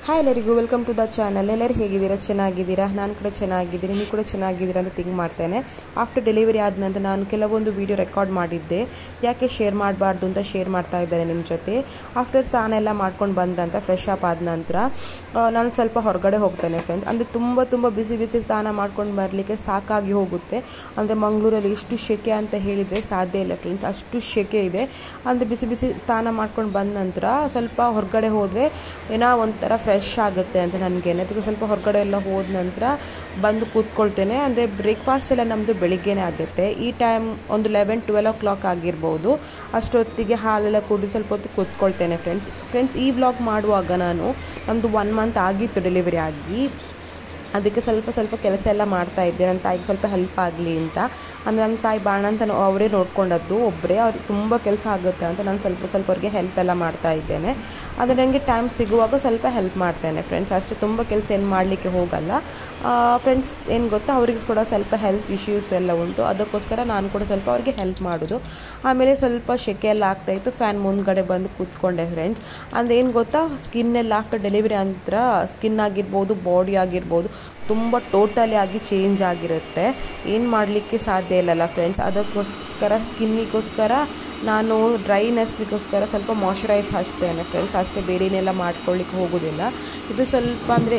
Hi ಎಲ್ಲರಿಗೂ welcome to the channel. ಎಲ್ಲರೂ ಹೇಗಿದ್ದೀರಾ? ಚೆನ್ನಾಗಿದ್ದೀರಾ? ನಾನು ಕೂಡ ಚೆನ್ನಾಗಿದ್ದೀನಿ, ನೀವು ಕೂಡ ಚೆನ್ನಾಗಿದ್ದೀರಾ ಅಂತ ಥಿಂಕ್ ಮಾಡ್ತೇನೆ. ಆಫ್ಟರ್ ಡೆಲಿವರಿ ಆದ ನಂತರ ನಾನು ಕೆಲವೊಂದು ವೀಡಿಯೋ ರೆಕಾರ್ಡ್ ಮಾಡಿದ್ದೆ, ಯಾಕೆ ಶೇರ್ ಮಾಡಬಾರ್ದು ಅಂತ ಶೇರ್ ಮಾಡ್ತಾ ಇದ್ದೇನೆ ನಿಮ್ಮ ಜೊತೆ. ಆಫ್ಟರ್ ಸ್ನಾನ ಎಲ್ಲ ಮಾಡ್ಕೊಂಡು ಬಂದಂತ ಫ್ರೆಶ್ ಅಪ್ ಆದ ನಂತರ ನಾನು ಸ್ವಲ್ಪ ಹೊರಗಡೆ ಹೋಗ್ತೇನೆ ಫ್ರೆಂಡ್ಸ್. ಅಂದರೆ ತುಂಬ ಬಿಸಿ ಸ್ನಾನ ಮಾಡ್ಕೊಂಡು ಬರಲಿಕ್ಕೆ ಸಾಕಾಗಿ ಹೋಗುತ್ತೆ. ಅಂದರೆ ಮಂಗಳೂರಲ್ಲಿ ಎಷ್ಟು ಸೆಕೆ ಅಂತ ಹೇಳಿದರೆ ಸಾಧ್ಯ ಇಲ್ಲ ಫ್ರೆಂಡ್ಸ್, ಅಷ್ಟು ಸೆಕೆ ಇದೆ. ಅಂದರೆ ಬಿಸಿ ಸ್ನಾನ ಮಾಡ್ಕೊಂಡು ಬಂದ ನಂತರ ಸ್ವಲ್ಪ ಹೊರಗಡೆ ಹೋದರೆ ಏನೋ ಒಂಥರ ಫ್ರೆಶ್ ಆಗುತ್ತೆ ಅಂತ ನನಗೆ. ಅದಕ್ಕೆ ಸ್ವಲ್ಪ ಹೊರಗಡೆ ಎಲ್ಲ ಹೋದ ನಂತರ ಬಂದು ಕೂತ್ಕೊಳ್ತೇನೆ. ಅಂದರೆ ಬ್ರೇಕ್ಫಾಸ್ಟ್ ಎಲ್ಲ ನಮ್ಮದು ಬೆಳಿಗ್ಗೆನೇ ಆಗುತ್ತೆ. ಈ ಟೈಮ್ ಒಂದು 11-12 o'clock ಆಗಿರ್ಬೋದು. ಅಷ್ಟೊತ್ತಿಗೆ ಹಾಲೆಲ್ಲ ಕುಡಿ ಸ್ವಲ್ಪ ಹೊತ್ತು ಕೂತ್ಕೊಳ್ತೇನೆ ಫ್ರೆಂಡ್ಸ್. ಈ ವ್ಲಾಗ್ ಮಾಡುವಾಗ ನಾನು ನಮ್ಮದು 1 month ಆಗಿತ್ತು ಡೆಲಿವರಿ ಆಗಿ. ಅದಕ್ಕೆ ಸ್ವಲ್ಪ ಕೆಲಸ ಎಲ್ಲ ಮಾಡ್ತಾ ಇದ್ದೆ, ನನ್ನ ತಾಯಿಗೆ ಸ್ವಲ್ಪ ಹೆಲ್ಪ್ ಆಗಲಿ ಅಂತ. ಅಂದರೆ ನನ್ನ ತಾಯಿ ಬಾಣ ಅಂತ ಅವರೇ ನೋಡ್ಕೊಂಡದ್ದು ಒಬ್ಬರೇ, ಅವ್ರಿಗೆ ತುಂಬ ಕೆಲಸ ಆಗುತ್ತೆ ಅಂತ ನಾನು ಸ್ವಲ್ಪ ಅವ್ರಿಗೆ ಹೆಲ್ಪ್ ಎಲ್ಲ ಮಾಡ್ತಾ ಇದ್ದೇನೆ. ಅಂದರೆ ನನಗೆ ಟೈಮ್ ಸಿಗುವಾಗ ಸ್ವಲ್ಪ ಹೆಲ್ಪ್ ಮಾಡ್ತೇನೆ ಫ್ರೆಂಡ್ಸ್, ಅಷ್ಟು ತುಂಬ ಕೆಲಸ ಏನು ಮಾಡಲಿಕ್ಕೆ ಹೋಗಲ್ಲ ಫ್ರೆಂಡ್ಸ್. ಏನು ಗೊತ್ತಾ, ಅವರಿಗೆ ಕೂಡ ಸ್ವಲ್ಪ ಹೆಲ್ತ್ ಇಶ್ಯೂಸ್ ಎಲ್ಲ ಉಂಟು, ಅದಕ್ಕೋಸ್ಕರ ನಾನು ಕೂಡ ಸ್ವಲ್ಪ ಅವ್ರಿಗೆ ಹೆಲ್ಪ್ ಮಾಡೋದು. ಆಮೇಲೆ ಸ್ವಲ್ಪ ಸೆಕೆ ಎಲ್ಲ ಆಗ್ತಾಯಿತ್ತು, ಫ್ಯಾನ್ ಮುಂದ್ಗಡೆ ಬಂದು ಕೂತ್ಕೊಂಡೆ ಫ್ರೆಂಡ್ಸ್. ಅಂದರೆ ಏನು ಗೊತ್ತಾ, ಸ್ಕಿನ್ನೆಲ್ಲ ಆಫ್ಟರ್ ಡೆಲಿವರಿ ನಂತರ ಸ್ಕಿನ್ ಆಗಿರ್ಬೋದು, ಬಾಡಿ ಆಗಿರ್ಬೋದು ತುಂಬ ಟೋಟಲಿ ಆಗಿ ಚೇಂಜ್ ಆಗಿರುತ್ತೆ. ಏನು ಮಾಡಲಿಕ್ಕೆ ಸಾಧ್ಯ ಇಲ್ಲಲ್ಲ ಫ್ರೆಂಡ್ಸ್. ಅದಕ್ಕೋಸ್ಕರ ಸ್ಕಿನ್ನಿಗೋಸ್ಕರ ನಾನು ಡ್ರೈನೆಸ್ಗೋಸ್ಕರ ಸ್ವಲ್ಪ ಮಾಯ್ಶ್ಚರೈಸ್ ಹಚ್ತೇನೆ ಫ್ರೆಂಡ್ಸ್, ಅಷ್ಟೇ. ಬೇರೆನೆಲ್ಲ ಮಾಡ್ಕೊಳ್ಳಿಕ್ಕೆ ಹೋಗೋದಿಲ್ಲ. ಇದು ಸ್ವಲ್ಪ ಅಂದರೆ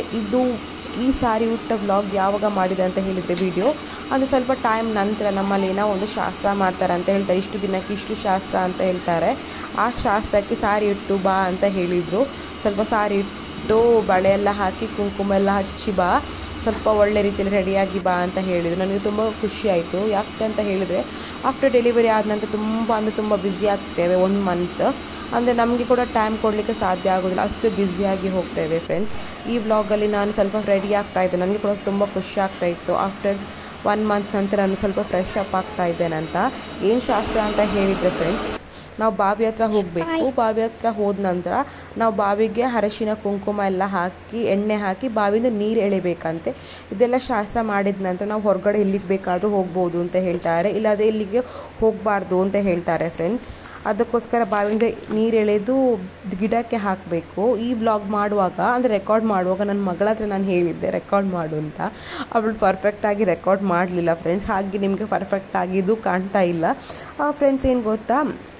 ಈ ಸಾರಿ ಊಟ ವ್ಲಾಗ್ ಯಾವಾಗ ಮಾಡಿದೆ ಅಂತ ಹೇಳಿದರೆ ವಿಡಿಯೋ, ಅಂದರೆ ಸ್ವಲ್ಪ ಟೈಮ್ ನಂತರ ನಮ್ಮಲ್ಲಿ ಏನೋ ಒಂದು ಶಾಸ್ತ್ರ ಮಾಡ್ತಾರೆ ಅಂತ ಹೇಳ್ತಾರೆ, ಇಷ್ಟು ದಿನಕ್ಕೆ ಇಷ್ಟು ಶಾಸ್ತ್ರ ಅಂತ ಹೇಳ್ತಾರೆ. ಆ ಶಾಸ್ತ್ರಕ್ಕೆ ಸಾರಿ ಇಟ್ಟು ಬಾ ಅಂತ ಹೇಳಿದರು. ಸ್ವಲ್ಪ ಸಾರಿ ಇಟ್ಟು ಬಳೆ ಎಲ್ಲ ಹಾಕಿ ಕುಂಕುಮ ಎಲ್ಲ ಹಚ್ಚಿ ಬಾ, ಸ್ವಲ್ಪ ಒಳ್ಳೆ ರೀತಿಯಲ್ಲಿ ರೆಡಿಯಾಗಿ ಬಾ ಅಂತ ಹೇಳಿದರು. ನನಗೆ ತುಂಬ ಖುಷಿ ಆಯಿತು. ಯಾಕಂತ ಹೇಳಿದರೆ ಆಫ್ಟರ್ ಡೆಲಿವರಿ ಆದ ನಂತರ ತುಂಬ ಬ್ಯುಸಿ ಆಗ್ತೇವೆ 1 month. ಅಂದರೆ ನಮಗೆ ಕೂಡ ಟೈಮ್ ಕೊಡಲಿಕ್ಕೆ ಸಾಧ್ಯ ಆಗೋದಿಲ್ಲ, ಅಷ್ಟು ಬ್ಯುಸಿಯಾಗಿ ಹೋಗ್ತೇವೆ ಫ್ರೆಂಡ್ಸ್. ಈ ವ್ಲಾಗಲ್ಲಿ ನಾನು ಸ್ವಲ್ಪ ರೆಡಿ ಆಗ್ತಾಯಿದ್ದೆ, ನನಗೆ ಕೂಡ ತುಂಬ ಖುಷಿ ಆಗ್ತಾಯಿತ್ತು. ಆಫ್ಟರ್ 1 month ನಂತರ ನಾನು ಸ್ವಲ್ಪ ಫ್ರೆಶ್ ಅಪ್ ಆಗ್ತಾ ಇದ್ದೇನೆ ಅಂತ. ಏನು ಶಾಸ್ತ್ರ ಅಂತ ಹೇಳಿದರೆ ಫ್ರೆಂಡ್ಸ್, ನಾವು ಬಾವಿ ಹತ್ರ ಹೋಗಬೇಕು. ಬಾವಿ ಹತ್ರ ಹೋದ ನಂತರ ನಾವು ಬಾವಿಗೆ ಅರಿಶಿನ ಕುಂಕುಮ ಎಲ್ಲ ಹಾಕಿ ಎಣ್ಣೆ ಹಾಕಿ ಬಾವಿಯಿಂದ ನೀರು ಎಳಿಬೇಕಂತೆ. ಇದೆಲ್ಲ ಶಾಸ್ತ್ರ ಮಾಡಿದ ನಂತರ ನಾವು ಹೊರಗಡೆ ಎಲ್ಲಿಗೆ ಬೇಕಾದರೂ ಹೋಗ್ಬೋದು ಅಂತ ಹೇಳ್ತಾರೆ, ಇಲ್ಲಾಂದರೆ ಇಲ್ಲಿಗೆ ಹೋಗಬಾರ್ದು ಅಂತ ಹೇಳ್ತಾರೆ ಫ್ರೆಂಡ್ಸ್. ಅದಕ್ಕೋಸ್ಕರ ಬಾವಿಯಿಂದ ನೀರು ಎಳೆದು ಗಿಡಕ್ಕೆ ಹಾಕಬೇಕು. ಈ ವ್ಲಾಗ್ ಮಾಡುವಾಗ ಅಂದರೆ ರೆಕಾರ್ಡ್ ಮಾಡುವಾಗ ನನ್ನ ಮಗಳ ಹತ್ರ ನಾನು ಹೇಳಿದ್ದೆ ರೆಕಾರ್ಡ್ ಮಾಡು ಅಂತ. ಅವಳು ಪರ್ಫೆಕ್ಟಾಗಿ ರೆಕಾರ್ಡ್ ಮಾಡಲಿಲ್ಲ ಫ್ರೆಂಡ್ಸ್, ಹಾಗೆ ನಿಮಗೆ ಪರ್ಫೆಕ್ಟಾಗಿ ಇದು ಕಾಣ್ತಾ ಇಲ್ಲ ಫ್ರೆಂಡ್ಸ್. ಏನು ಗೊತ್ತಾ,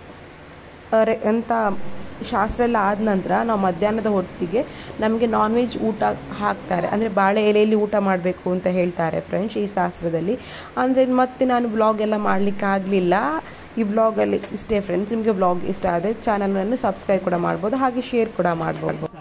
ಎಂಥ ಶಾಸ್ತ್ರ ಎಲ್ಲ ಆದ ನಂತರ ನಾವು ಮಧ್ಯಾಹ್ನದ ಹೊತ್ತಿಗೆ ನಮಗೆ ನಾನ್ ವೆಜ್ ಊಟ ಹಾಕ್ತಾರೆ. ಅಂದರೆ ಬಾಳೆ ಎಲೆಯಲ್ಲಿ ಊಟ ಮಾಡಬೇಕು ಅಂತ ಹೇಳ್ತಾರೆ ಫ್ರೆಂಡ್ಸ್ ಈ ಶಾಸ್ತ್ರದಲ್ಲಿ. ಅಂದರೆ ಮತ್ತೆ ನಾನು ವ್ಲಾಗ್ ಎಲ್ಲ ಮಾಡಲಿಕ್ಕೆ ಆಗಲಿಲ್ಲ. ಈ ವ್ಲಾಗಲ್ಲಿ ಇಷ್ಟೇ ಫ್ರೆಂಡ್ಸ್. ನಿಮಗೆ ವ್ಲಾಗ್ ಇಷ್ಟ ಆದರೆ ಚಾನಲನ್ನು ಸಬ್ಸ್ಕ್ರೈಬ್ ಕೂಡ ಮಾಡ್ಬೋದು, ಹಾಗೆ ಶೇರ್ ಕೂಡ ಮಾಡ್ಬೋದು.